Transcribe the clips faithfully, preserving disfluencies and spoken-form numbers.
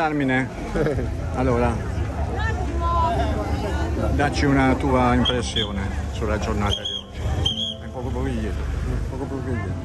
Carmine, allora, dacci una tua impressione sulla giornata di oggi. È poco poco ieri. Poco poco ieri.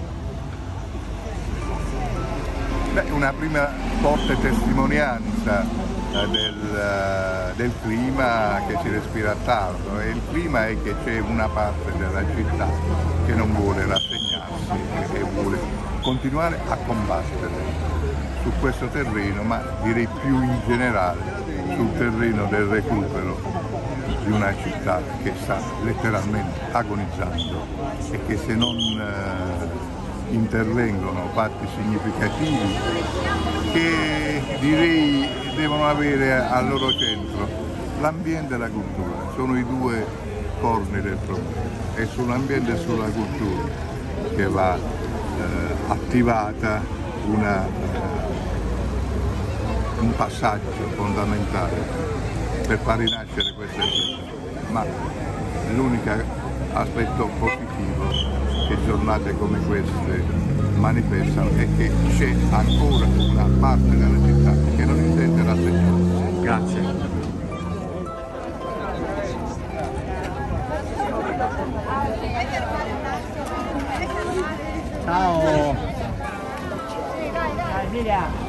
Beh, una prima forte testimonianza eh, del, uh, del clima che si respira a Tardo, e il clima è che c'è una parte della città che non vuole rassegnarsi e vuole continuare a combattere su questo terreno, ma direi più in generale sul terreno del recupero di una città che sta letteralmente agonizzando e che se non eh, intervengono fatti significativi che direi devono avere al loro centro l'ambiente e la cultura, sono i due corni del problema. È sull'ambiente e sulla cultura che va eh, attivata una, eh, un passaggio fondamentale per far rinascere questa città, ma l'unico aspetto positivo che giornate come queste manifestano è che c'è ancora una parte della città che non intende rassegnarsi. Grazie. Ciao. Emilia.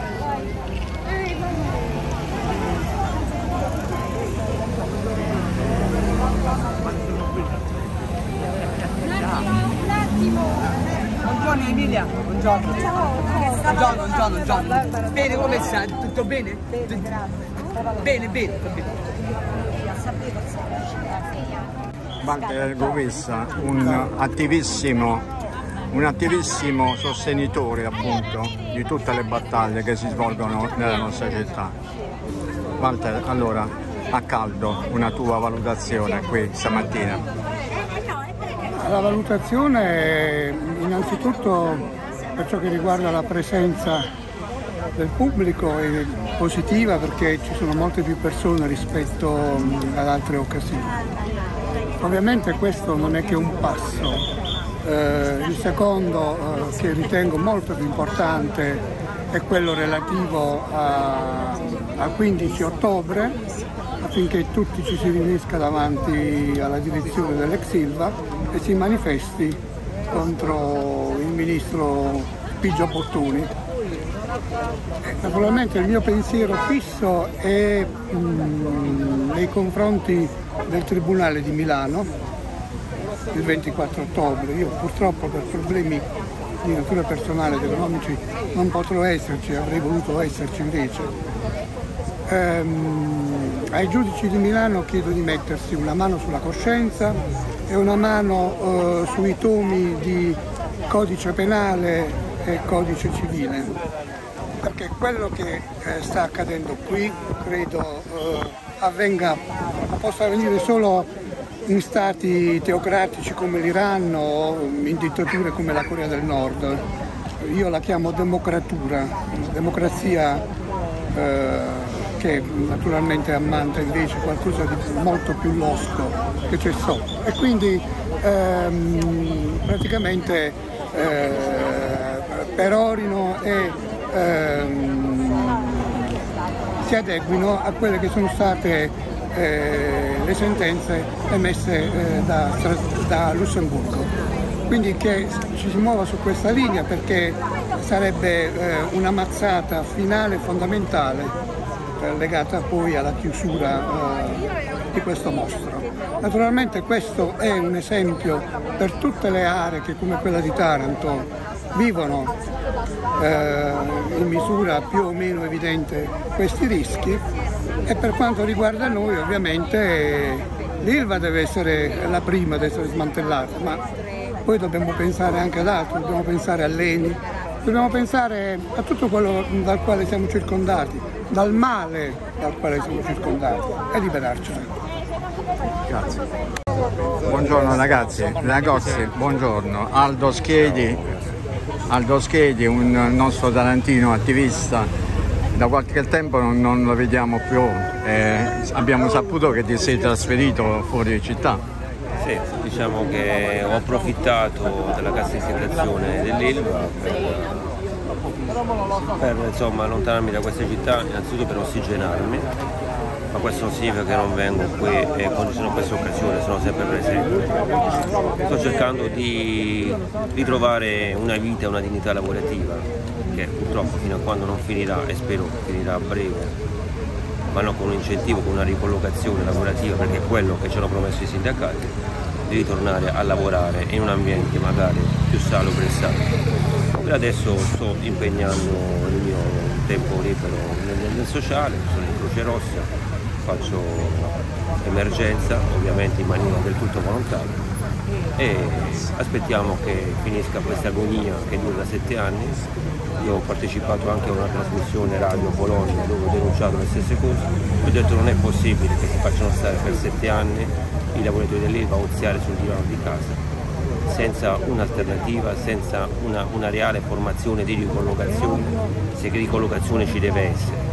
Un attimo. Buongiorno Emilia, buongiorno. Ciao. Buongiorno, buongiorno, buongiorno. Bene, come stai? Tutto bene? Bene, grazie. Bene, bene, tutto bene. Sapevo che Walter Govessa, un attivissimo, un attivissimo sostenitore appunto di tutte le battaglie che si svolgono nella nostra città. Walter, allora, a caldo, una tua valutazione qui stamattina. La valutazione è innanzitutto per ciò che riguarda la presenza del pubblico è positiva, perché ci sono molte più persone rispetto ad altre occasioni. Ovviamente questo non è che un passo. Eh, il secondo eh, che ritengo molto più importante è quello relativo a, a quindici ottobre, affinché tutti ci si riunisca davanti alla direzione dell'ex Ilva e si manifesti contro il ministro Pigio Bottoni. Naturalmente il mio pensiero fisso è mh, nei confronti del Tribunale di Milano il ventiquattro ottobre. Io purtroppo per problemi di natura personale ed economici non potrò esserci, avrei voluto esserci invece. Ehm, ai giudici di Milano chiedo di mettersi una mano sulla coscienza e una mano eh, sui tomi di codice penale e codice civile, perché quello che eh, sta accadendo qui credo eh, avvenga, possa avvenire solo in stati teocratici come l'Iran o in dittature come la Corea del Nord. Io la chiamo democratura, democrazia eh, che naturalmente ammanta invece qualcosa di molto più losco che c'è sotto. E quindi ehm, praticamente eh, perorino e ehm, si adeguino a quelle che sono state eh, le sentenze emesse eh, da, da Lussemburgo. Quindi che ci si muova su questa linea, perché sarebbe eh, una mazzata finale fondamentale legata poi alla chiusura eh, di questo mostro. Naturalmente questo è un esempio per tutte le aree che, come quella di Taranto, vivono eh, in misura più o meno evidente questi rischi, e per quanto riguarda noi ovviamente l'Ilva deve essere la prima ad essere smantellata, ma poi dobbiamo pensare anche ad altro, dobbiamo pensare all'Eni, dobbiamo pensare a tutto quello dal quale siamo circondati, dal male dal quale siamo circondati, e liberarcene. Grazie. Buongiorno ragazzi, ragazzi, buongiorno. Aldo Schiedi, Aldo Schiedi, un nostro tarantino attivista, da qualche tempo non, non lo vediamo più, eh, abbiamo saputo che ti sei trasferito fuori città. Sì, diciamo che ho approfittato della cassa integrazione dell'Ilva per per insomma allontanarmi da questa città, innanzitutto per ossigenarmi, ma questo non significa che non vengo qui e quando ci sono queste occasioni sono sempre presente. Sto cercando di ritrovare una vita, una dignità lavorativa che purtroppo fino a quando non finirà, e spero finirà a breve, ma non con un incentivo, con una ricollocazione lavorativa, perché è quello che ci hanno promesso i sindacati, di ritornare a lavorare in un ambiente magari più salubre e sano. Per adesso sto impegnando il mio tempo libero nel, nel sociale, sono in Croce Rossa, faccio emergenza, ovviamente in maniera del tutto volontaria, e aspettiamo che finisca questa agonia che dura da sette anni. Io ho partecipato anche a una trasmissione radio a Bologna dove ho denunciato le stesse cose. Ho detto non è possibile che si facciano stare per sette anni i lavoratori dell'Ilva a oziare sul divano di casa senza un'alternativa, senza una, una reale formazione di ricollocazione, se ricollocazione ci deve essere.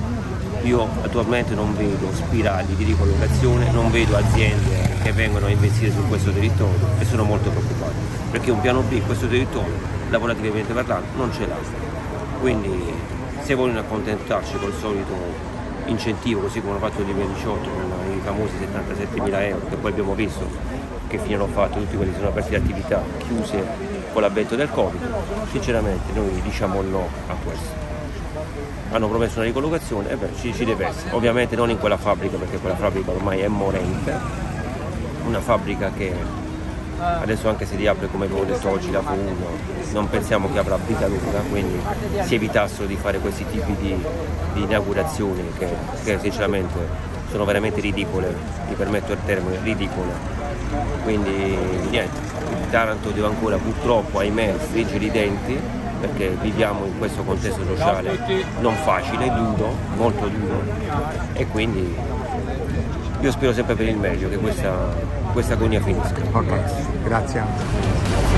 Io attualmente non vedo spirali di ricollocazione, non vedo aziende che vengono a investire su questo territorio e sono molto preoccupato, perché un piano B in questo territorio, lavorativamente parlando, non ce l'ha. Quindi se vogliono accontentarci col solito incentivo, così come hanno fatto nel duemiladiciotto con i famosi settantasettemila euro, che poi abbiamo visto che fine hanno fatto tutti quelli che sono aperti attività chiuse con l'avvento del Covid, sinceramente noi diciamo no a questo. Hanno promesso una ricollocazione e beh, ci, ci deve essere, ovviamente non in quella fabbrica, perché quella fabbrica ormai è morente, una fabbrica che adesso, anche se riapre come avevo detto oggi la Q uno, non pensiamo che avrà vita lunga, quindi si evitassero di fare questi tipi di, di inaugurazioni che, che sinceramente sono veramente ridicole, mi permetto il termine, ridicole. Quindi niente, il Taranto deve ancora purtroppo, ahimè, stringere i denti, perché viviamo in questo contesto sociale non facile, duro, molto duro, e quindi io spero sempre per il meglio che questa, questa agonia finisca. Ok, grazie.